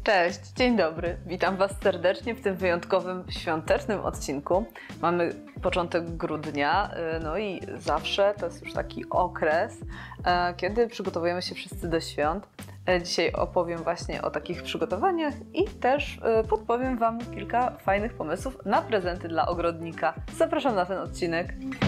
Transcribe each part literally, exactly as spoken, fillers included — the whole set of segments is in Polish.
Cześć, dzień dobry. Witam Was serdecznie w tym wyjątkowym świątecznym odcinku. Mamy początek grudnia, no i zawsze to jest już taki okres, kiedy przygotowujemy się wszyscy do świąt. Dzisiaj opowiem właśnie o takich przygotowaniach i też podpowiem Wam kilka fajnych pomysłów na prezenty dla ogrodnika. Zapraszam na ten odcinek.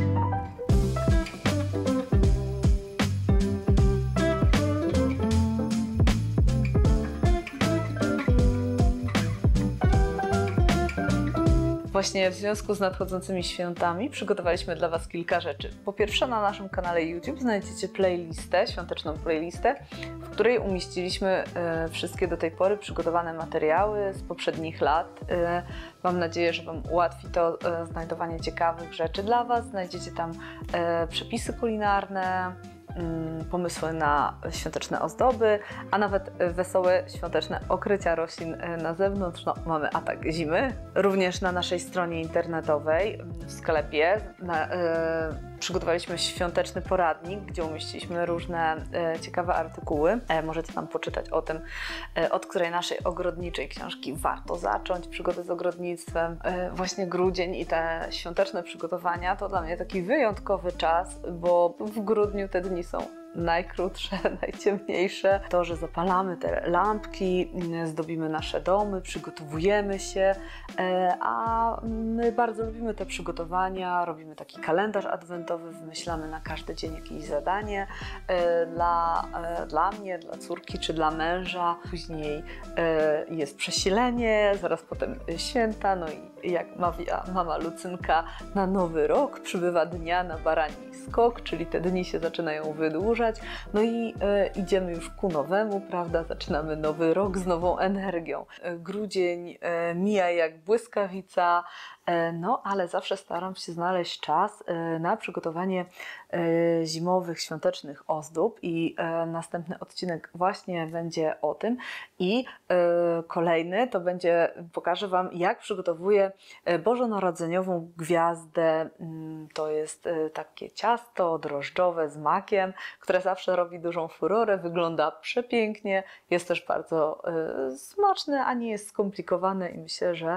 Właśnie w związku z nadchodzącymi świętami przygotowaliśmy dla Was kilka rzeczy. Po pierwsze, na naszym kanale YouTube znajdziecie playlistę, świąteczną playlistę, w której umieściliśmy e, wszystkie do tej pory przygotowane materiały z poprzednich lat. E, mam nadzieję, że Wam ułatwi to e, znajdowanie ciekawych rzeczy dla Was. Znajdziecie tam e, przepisy kulinarne, pomysły na świąteczne ozdoby, a nawet wesołe świąteczne okrycia roślin na zewnątrz. No, mamy atak zimy. Również na naszej stronie internetowej, w sklepie, na, e, przygotowaliśmy świąteczny poradnik, gdzie umieściliśmy różne e, ciekawe artykuły. E, możecie tam poczytać o tym, e, od której naszej ogrodniczej książki warto zacząć przygodę z ogrodnictwem. E, właśnie grudzień i te świąteczne przygotowania to dla mnie taki wyjątkowy czas, bo w grudniu te dni są najkrótsze, najciemniejsze. To, że zapalamy te lampki, zdobimy nasze domy, przygotowujemy się, a my bardzo lubimy te przygotowania, robimy taki kalendarz adwentowy, wymyślamy na każdy dzień jakieś zadanie dla, dla mnie, dla córki czy dla męża. Później jest przesilenie, zaraz potem święta, no i jak mawia mama Lucynka, na nowy rok przybywa dnia na barani skok, czyli te dni się zaczynają wydłużać. No i e, idziemy już ku nowemu, prawda? Zaczynamy nowy rok z nową energią. E, grudzień e, mija jak błyskawica, e, no ale zawsze staram się znaleźć czas e, na przygotowanie e, zimowych, świątecznych ozdób i e, następny odcinek właśnie będzie o tym. I e, kolejny to będzie, pokażę Wam, jak przygotowuję bożonarodzeniową gwiazdę. To jest e, takie ciasto drożdżowe z makiem, które zawsze robi dużą furorę, wygląda przepięknie, jest też bardzo y, smaczne, a nie jest skomplikowane i myślę, że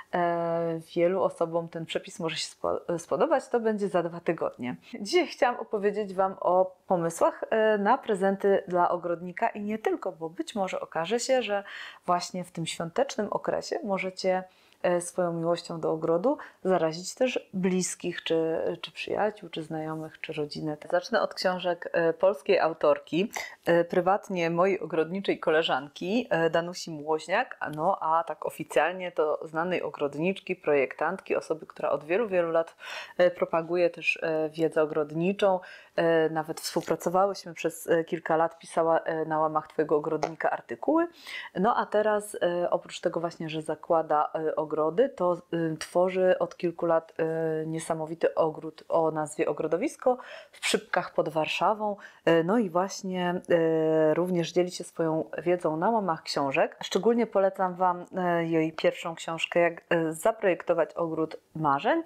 e, wielu osobom ten przepis może się spo, spodobać. To będzie za dwa tygodnie. Dzisiaj chciałam opowiedzieć Wam o pomysłach e, na prezenty dla ogrodnika i nie tylko, bo być może okaże się, że właśnie w tym świątecznym okresie możecie swoją miłością do ogrodu zarazić też bliskich, czy, czy przyjaciół, czy znajomych, czy rodzinę. Zacznę od książek polskiej autorki, prywatnie mojej ogrodniczej koleżanki Danusi Młoźniak, no a tak oficjalnie to znanej ogrodniczki, projektantki, osoby, która od wielu, wielu lat propaguje też wiedzę ogrodniczą. Nawet współpracowałyśmy przez kilka lat, pisała na łamach Twojego ogrodnika artykuły. No a teraz oprócz tego właśnie, że zakłada ogrody, to tworzy od kilku lat niesamowity ogród o nazwie Ogrodowisko w Przypkach pod Warszawą. No i właśnie również dzieli się swoją wiedzą na łamach książek. Szczególnie polecam Wam jej pierwszą książkę, jak zaprojektować ogród marzeń.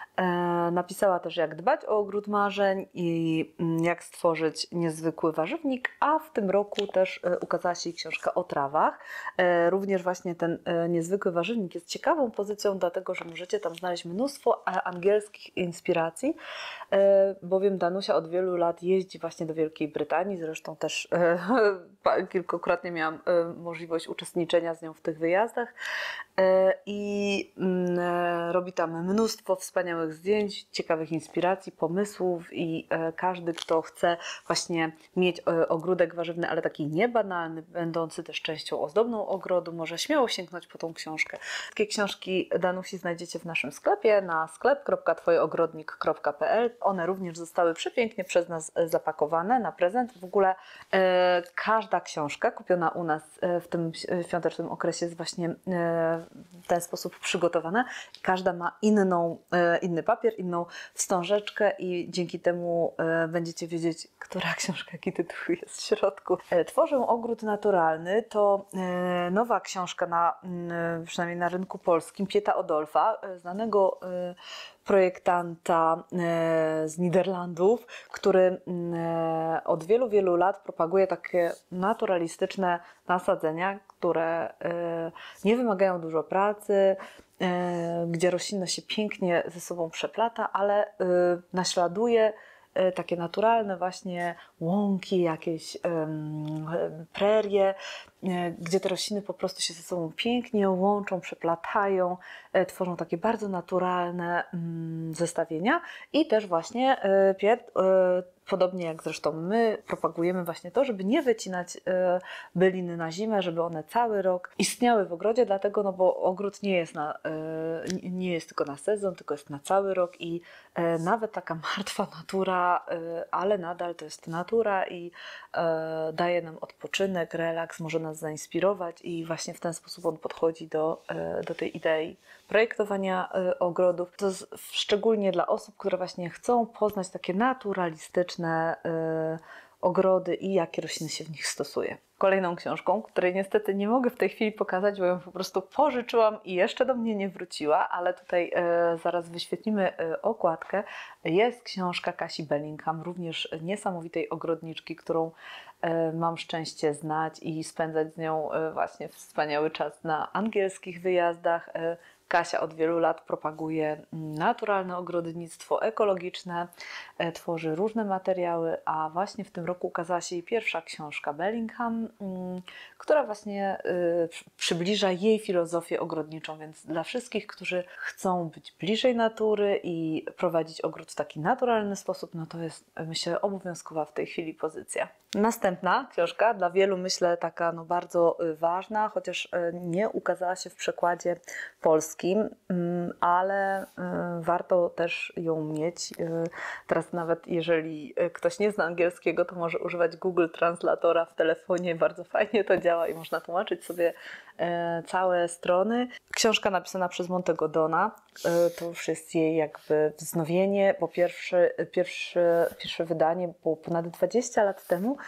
Napisała też, jak dbać o ogród marzeń i jak stworzyć niezwykły warzywnik, a w tym roku też ukazała się książka o trawach. Również właśnie ten niezwykły warzywnik jest ciekawą pozycją, dlatego że możecie tam znaleźć mnóstwo angielskich inspiracji, bowiem Danusia od wielu lat jeździ właśnie do Wielkiej Brytanii, zresztą też kilkukrotnie miałam możliwość uczestniczenia z nią w tych wyjazdach i robi tam mnóstwo wspaniałych zdjęć, ciekawych inspiracji, pomysłów i każdy, kto chce właśnie mieć ogródek warzywny, ale taki niebanalny, będący też częścią ozdobną ogrodu, może śmiało sięgnąć po tą książkę. Takie książki Danusi znajdziecie w naszym sklepie na sklep kropka twojeogrodnik kropka p l. One również zostały przepięknie przez nas zapakowane na prezent. W ogóle e, każda książka kupiona u nas w tym świątecznym okresie jest właśnie e, w ten sposób przygotowana. Każda ma inną, e, inny papier, inną wstążeczkę i dzięki temu e, będziecie wiedzieć, która książka, jaki tytuł jest w środku. E, Tworzę ogród naturalny to e, nowa książka, na, e, przynajmniej na rynku polskim, Pieta Odolfa, e, znanego e, projektanta z Niderlandów, który od wielu, wielu lat propaguje takie naturalistyczne nasadzenia, które nie wymagają dużo pracy, gdzie roślina się pięknie ze sobą przeplata, ale naśladuje takie naturalne właśnie łąki, jakieś um, prerie, gdzie te rośliny po prostu się ze sobą pięknie łączą, przeplatają, tworzą takie bardzo naturalne um, zestawienia i też właśnie e, Pierre, e, podobnie jak zresztą my, propagujemy właśnie to, żeby nie wycinać e, byliny na zimę, żeby one cały rok istniały w ogrodzie, dlatego, no bo ogród nie jest, na, e, nie jest tylko na sezon, tylko jest na cały rok i e, nawet taka martwa natura, e, ale nadal to jest natura i e, daje nam odpoczynek, relaks, może nas zainspirować i właśnie w ten sposób on podchodzi do, e, do tej idei projektowania e, ogrodów. To jest szczególnie dla osób, które właśnie chcą poznać takie naturalistyczne e, ogrody i jakie rośliny się w nich stosuje. Kolejną książką, której niestety nie mogę w tej chwili pokazać, bo ją po prostu pożyczyłam i jeszcze do mnie nie wróciła, ale tutaj e, zaraz wyświetlimy e, okładkę, jest książka Kasi Bellingham, również niesamowitej ogrodniczki, którą e, mam szczęście znać i spędzać z nią e, właśnie wspaniały czas na angielskich wyjazdach. E, Kasia od wielu lat propaguje naturalne ogrodnictwo ekologiczne, tworzy różne materiały, a właśnie w tym roku ukazała się jej pierwsza książka Bellingham, która właśnie przybliża jej filozofię ogrodniczą, więc dla wszystkich, którzy chcą być bliżej natury i prowadzić ogród w taki naturalny sposób, no to jest, myślę, obowiązkowa w tej chwili pozycja. Następna książka, dla wielu myślę taka no bardzo ważna, chociaż nie ukazała się w przekładzie polskim, ale warto też ją mieć. Teraz nawet jeżeli ktoś nie zna angielskiego, to może używać Google Translatora w telefonie, bardzo fajnie to działa i można tłumaczyć sobie całe strony. Książka napisana przez Montego Dona, to już jest jej jakby wznowienie, bo pierwszy, pierwszy, pierwsze wydanie było ponad dwadzieścia lat temu,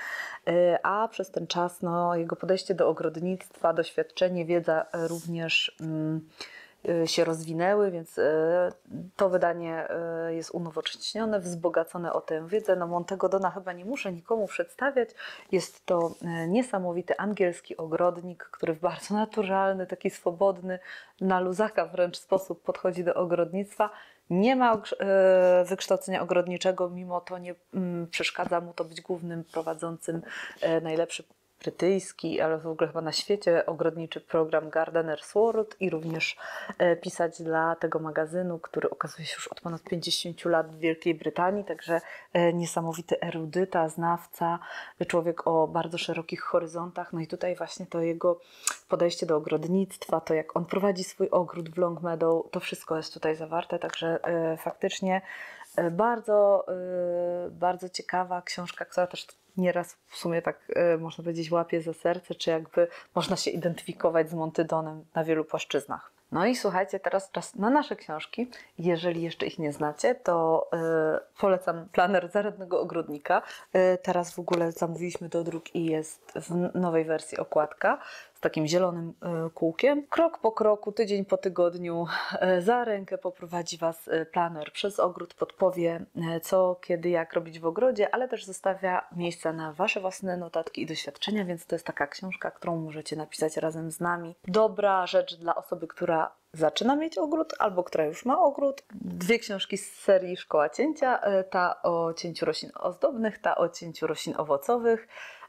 a przez ten czas no, jego podejście do ogrodnictwa, doświadczenie, wiedza również mm, się rozwinęły, więc to wydanie jest unowocześnione, wzbogacone o tę wiedzę. No Montego Dona chyba nie muszę nikomu przedstawiać. Jest to niesamowity angielski ogrodnik, który w bardzo naturalny, taki swobodny, na luzaka wręcz sposób podchodzi do ogrodnictwa. Nie ma wykształcenia ogrodniczego, mimo to nie przeszkadza mu to być głównym prowadzącym najlepszy brytyjski, ale w ogóle chyba na świecie ogrodniczy program Gardener's World i również e, pisać dla tego magazynu, który okazuje się już od ponad pięćdziesięciu lat w Wielkiej Brytanii, także e, niesamowity erudyta, znawca, człowiek o bardzo szerokich horyzontach, no i tutaj właśnie to jego podejście do ogrodnictwa, to jak on prowadzi swój ogród w Longmeadow, to wszystko jest tutaj zawarte, także e, faktycznie e, bardzo, e, bardzo ciekawa książka, która też nieraz w sumie tak y, można powiedzieć łapie za serce, czy jakby można się identyfikować z Monty Donem na wielu płaszczyznach. No i słuchajcie, teraz czas na nasze książki. Jeżeli jeszcze ich nie znacie, to y, polecam Planer Zaradnego Ogrodnika. Y, teraz w ogóle zamówiliśmy do druk i jest w nowej wersji okładka z takim zielonym y, kółkiem. Krok po kroku, tydzień po tygodniu, y, za rękę poprowadzi Was y, planer przez ogród, podpowie y, co, kiedy, jak robić w ogrodzie, ale też zostawia miejsca na Wasze własne notatki i doświadczenia, więc to jest taka książka, którą możecie napisać razem z nami. Dobra rzecz dla osoby, która zaczyna mieć ogród albo która już ma ogród. Dwie książki z serii Szkoła Cięcia, ta o cięciu roślin ozdobnych, ta o cięciu roślin owocowych.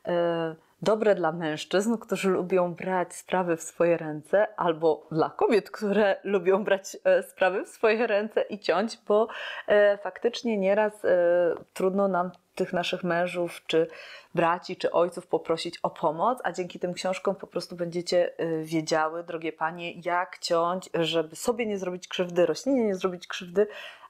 Dobre dla mężczyzn, którzy lubią brać sprawy w swoje ręce, albo dla kobiet, które lubią brać sprawy w swoje ręce i ciąć, bo faktycznie nieraz trudno nam tych naszych mężów, czy braci, czy ojców poprosić o pomoc, a dzięki tym książkom po prostu będziecie wiedziały, drogie panie, jak ciąć, żeby sobie nie zrobić krzywdy, roślinie nie zrobić krzywdy,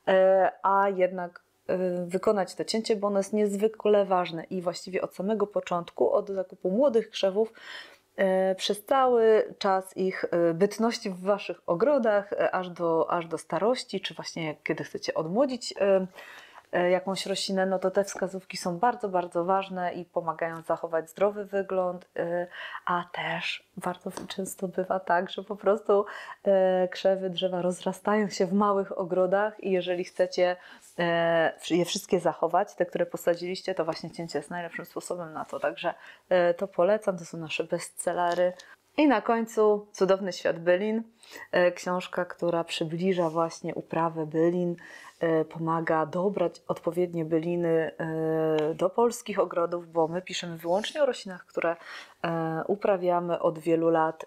a jednak wykonać to cięcie, bo ono jest niezwykle ważne i właściwie od samego początku, od zakupu młodych krzewów, przez cały czas ich bytności w Waszych ogrodach, aż do, aż do starości, czy właśnie kiedy chcecie odmłodzić jakąś roślinę, no to te wskazówki są bardzo, bardzo ważne i pomagają zachować zdrowy wygląd, a też bardzo często bywa tak, że po prostu krzewy, drzewa rozrastają się w małych ogrodach i jeżeli chcecie je wszystkie zachować, te, które posadziliście, to właśnie cięcie jest najlepszym sposobem na to, także to polecam, to są nasze bestsellery. I na końcu Cudowny świat bylin, książka, która przybliża właśnie uprawę bylin, pomaga dobrać odpowiednie byliny do polskich ogrodów, bo my piszemy wyłącznie o roślinach, które uprawiamy od wielu lat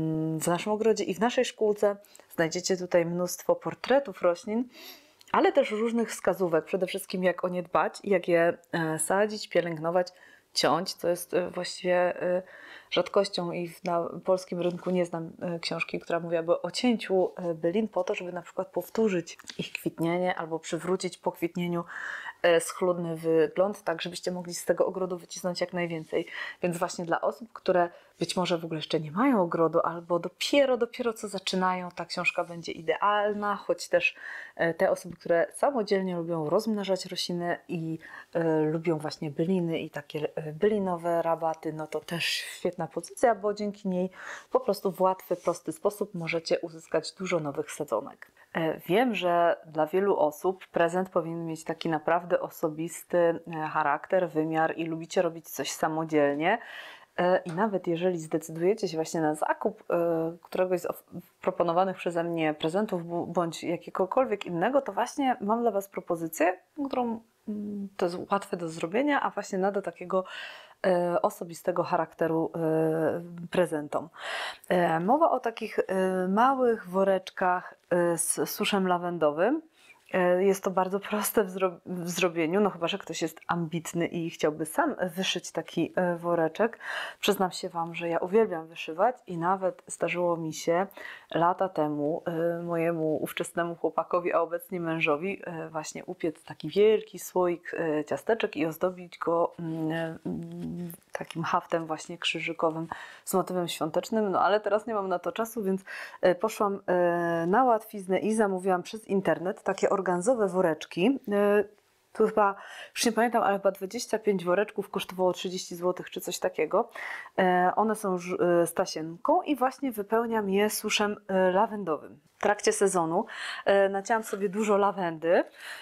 w naszym ogrodzie i w naszej szkółce. Znajdziecie tutaj mnóstwo portretów roślin, ale też różnych wskazówek, przede wszystkim jak o nie dbać, jak je sadzić, pielęgnować, ciąć, co jest właściwie rzadkością i na polskim rynku nie znam książki, która mówiłaby o cięciu bylin po to, żeby na przykład powtórzyć ich kwitnienie albo przywrócić po kwitnieniu schludny wygląd, tak żebyście mogli z tego ogrodu wycisnąć jak najwięcej. Więc właśnie dla osób, które być może w ogóle jeszcze nie mają ogrodu albo dopiero, dopiero co zaczynają, ta książka będzie idealna, choć też te osoby, które samodzielnie lubią rozmnażać rośliny i y, lubią właśnie byliny i takie bylinowe rabaty, no to też świetna pozycja, bo dzięki niej po prostu w łatwy, prosty sposób możecie uzyskać dużo nowych sadzonek. Wiem, że dla wielu osób prezent powinien mieć taki naprawdę osobisty charakter, wymiar i lubicie robić coś samodzielnie. I nawet jeżeli zdecydujecie się właśnie na zakup któregoś z proponowanych przeze mnie prezentów bądź jakiegokolwiek innego, to właśnie mam dla Was propozycję, którą to jest łatwe do zrobienia, a właśnie nada takiego osobistego charakteru prezentom. Mowa o takich małych woreczkach z suszem lawendowym. Jest to bardzo proste w, zro w zrobieniu, no chyba że ktoś jest ambitny i chciałby sam wyszyć taki woreczek. Przyznam się Wam, że ja uwielbiam wyszywać i nawet zdarzyło mi się lata temu mojemu ówczesnemu chłopakowi, a obecnie mężowi właśnie upiec taki wielki słoik ciasteczek i ozdobić go takim haftem właśnie krzyżykowym z motywem świątecznym, no ale teraz nie mam na to czasu, więc poszłam na łatwiznę i zamówiłam przez internet takie organzowe woreczki. Tu chyba, już nie pamiętam, ale chyba dwadzieścia pięć woreczków kosztowało trzydzieści złotych czy coś takiego. One są już z tasiemką i właśnie wypełniam je suszem lawendowym. W trakcie sezonu nacięłam sobie dużo lawendy.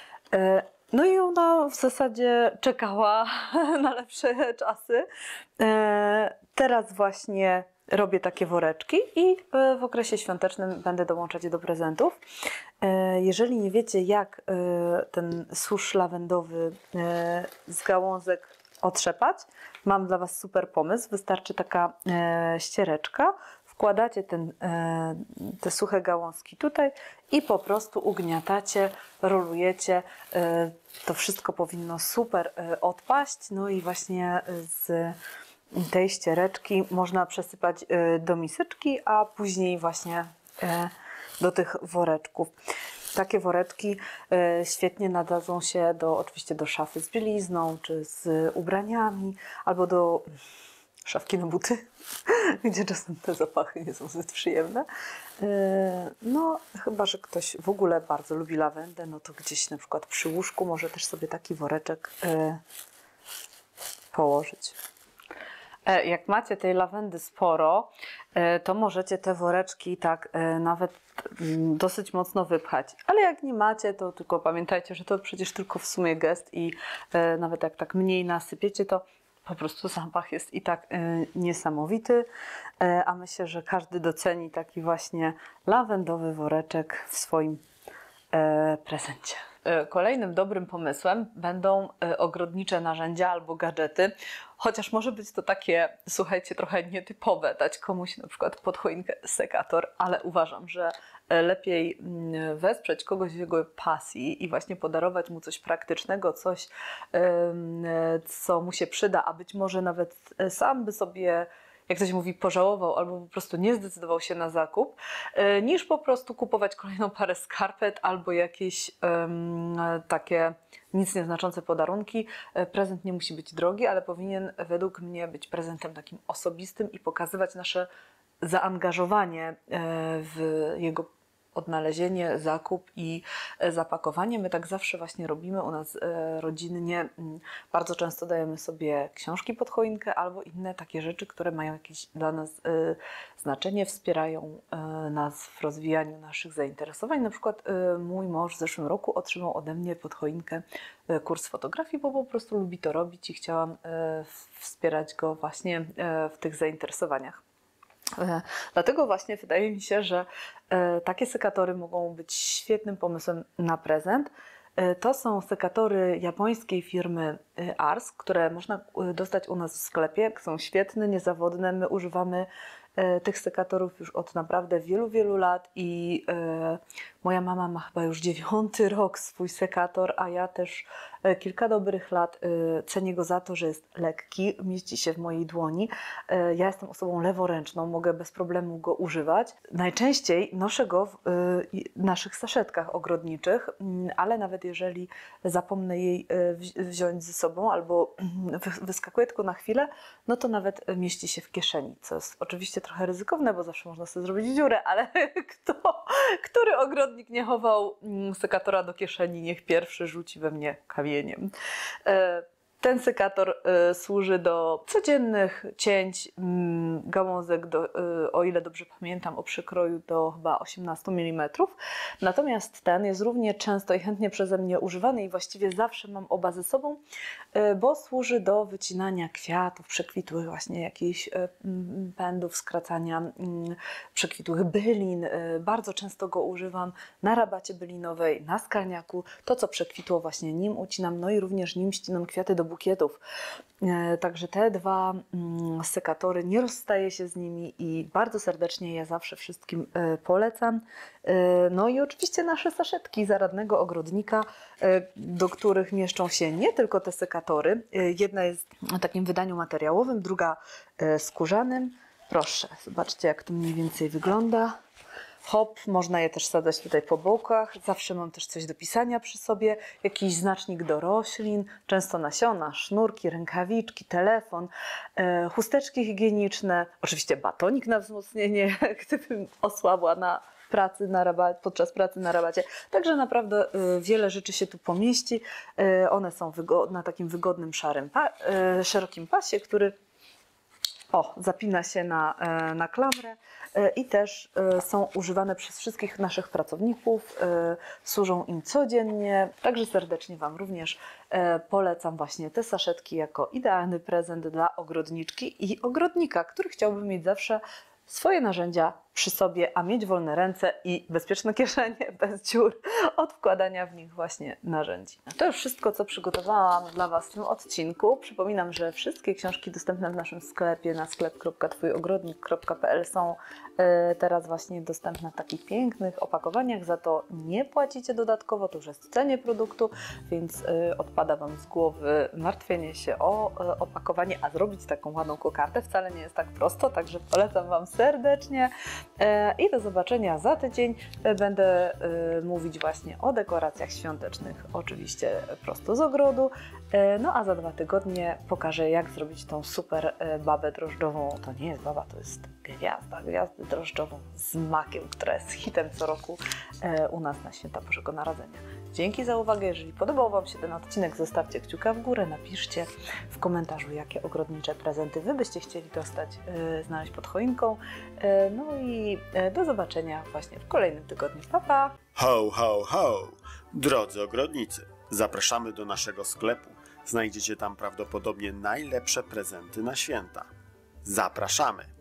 No i ona w zasadzie czekała na lepsze czasy. Teraz właśnie robię takie woreczki i w okresie świątecznym będę dołączać je do prezentów. Jeżeli nie wiecie, jak ten susz lawendowy z gałązek otrzepać, mam dla Was super pomysł. Wystarczy taka ściereczka. Wkładacie ten, te suche gałązki tutaj i po prostu ugniatacie, rolujecie. To wszystko powinno super odpaść. No i właśnie z tej ściereczki można przesypać do miseczki, a później właśnie do tych woreczków. Takie woreczki świetnie nadadzą się do, oczywiście do szafy z bielizną, czy z ubraniami, albo do szafki na buty, gdzie czasem te zapachy nie są zbyt przyjemne. No, chyba że ktoś w ogóle bardzo lubi lawendę, no to gdzieś na przykład przy łóżku może też sobie taki woreczek położyć. Jak macie tej lawendy sporo, to możecie te woreczki tak nawet dosyć mocno wypchać. Ale jak nie macie, to tylko pamiętajcie, że to przecież tylko w sumie gest i nawet jak tak mniej nasypiecie, to po prostu zapach jest i tak niesamowity. A myślę, że każdy doceni taki właśnie lawendowy woreczek w swoim prezencie. Kolejnym dobrym pomysłem będą ogrodnicze narzędzia albo gadżety, chociaż może być to takie, słuchajcie, trochę nietypowe, dać komuś na przykład pod choinkę sekator, ale uważam, że lepiej wesprzeć kogoś w jego pasji i właśnie podarować mu coś praktycznego, coś, co mu się przyda, a być może nawet sam by sobie, jak ktoś mówi, pożałował albo po prostu nie zdecydował się na zakup, niż po prostu kupować kolejną parę skarpet albo jakieś um, takie nic nieznaczące podarunki. Prezent nie musi być drogi, ale powinien według mnie być prezentem takim osobistym i pokazywać nasze zaangażowanie w jego odnalezienie, zakup i zapakowanie. My tak zawsze właśnie robimy u nas rodzinnie. Bardzo często dajemy sobie książki pod choinkę albo inne takie rzeczy, które mają jakieś dla nas znaczenie, wspierają nas w rozwijaniu naszych zainteresowań. Na przykład mój mąż w zeszłym roku otrzymał ode mnie pod choinkę kurs fotografii, bo po prostu lubi to robić i chciałam wspierać go właśnie w tych zainteresowaniach. Dlatego właśnie wydaje mi się, że takie sekatory mogą być świetnym pomysłem na prezent. To są sekatory japońskiej firmy Ars, które można dostać u nas w sklepie. Są świetne, niezawodne. My używamy tych sekatorów już od naprawdę wielu, wielu lat i e, moja mama ma chyba już dziewiąty rok swój sekator, a ja też e, kilka dobrych lat e, cenię go za to, że jest lekki, mieści się w mojej dłoni. E, ja jestem osobą leworęczną, mogę bez problemu go używać. Najczęściej noszę go w e, naszych saszetkach ogrodniczych, ale nawet jeżeli zapomnę jej e, wzi wziąć ze sobą albo wyskakuje tylko na chwilę, no to nawet mieści się w kieszeni, co jest oczywiście trochę ryzykowne, bo zawsze można sobie zrobić dziurę, ale kto, który ogrodnik nie chował sekatora do kieszeni, niech pierwszy rzuci we mnie kamieniem. Ten sekator y, służy do codziennych cięć y, gałązek, do, y, o ile dobrze pamiętam, o przykroju do chyba osiemnastu milimetrów. Natomiast ten jest równie często i chętnie przeze mnie używany i właściwie zawsze mam oba ze sobą, y, bo służy do wycinania kwiatów, przekwitłych właśnie jakichś y, pędów, skracania y, przekwitłych bylin. Y, bardzo często go używam na rabacie bylinowej, na skalniaku. To, co przekwitło, właśnie nim ucinam, no i również nim ścinam kwiaty do bukietów. Także te dwa sekatory, nie rozstaję się z nimi i bardzo serdecznie je zawsze wszystkim polecam. No i oczywiście nasze saszetki zaradnego ogrodnika, do których mieszczą się nie tylko te sekatory. Jedna jest w takim wydaniu materiałowym, druga skórzanym. Proszę, zobaczcie, jak to mniej więcej wygląda. Hop, można je też sadzać tutaj po bokach. Zawsze mam też coś do pisania przy sobie, jakiś znacznik do roślin, często nasiona, sznurki, rękawiczki, telefon, e, chusteczki higieniczne, oczywiście batonik na wzmocnienie, gdybym osłabła na pracy na rabacie, podczas pracy na rabacie. Także naprawdę y, wiele rzeczy się tu pomieści. Y, one są na takim wygodnym, szarym, pa y, szerokim pasie, który O, zapina się na, na klamrę i też są używane przez wszystkich naszych pracowników, służą im codziennie, także serdecznie Wam również polecam właśnie te saszetki jako idealny prezent dla ogrodniczki i ogrodnika, który chciałby mieć zawsze swoje narzędzia przy sobie, a mieć wolne ręce i bezpieczne kieszenie bez dziur od wkładania w nich właśnie narzędzi. To już wszystko, co przygotowałam dla Was w tym odcinku. Przypominam, że wszystkie książki dostępne w naszym sklepie na sklep kropka twój ogrodnik kropka p l są teraz właśnie dostępne w takich pięknych opakowaniach, za to nie płacicie dodatkowo, to już jest w cenie produktu, więc odpada Wam z głowy martwienie się o opakowanie, a zrobić taką ładną kokardę wcale nie jest tak prosto, także polecam Wam serdecznie. I do zobaczenia za tydzień. Będę mówić właśnie o dekoracjach świątecznych, oczywiście prosto z ogrodu. No a za dwa tygodnie pokażę, jak zrobić tą super babę drożdżową. To nie jest baba, to jest gwiazda, gwiazdę drożdżową z makiem, która jest hitem co roku u nas na święta Bożego Narodzenia. Dzięki za uwagę. Jeżeli podobał Wam się ten odcinek, zostawcie kciuka w górę, napiszcie w komentarzu, jakie ogrodnicze prezenty Wy byście chcieli dostać, znaleźć pod choinką. No i do zobaczenia właśnie w kolejnym tygodniu. Pa, pa! Ho, ho, ho! Drodzy ogrodnicy, zapraszamy do naszego sklepu. Znajdziecie tam prawdopodobnie najlepsze prezenty na święta. Zapraszamy!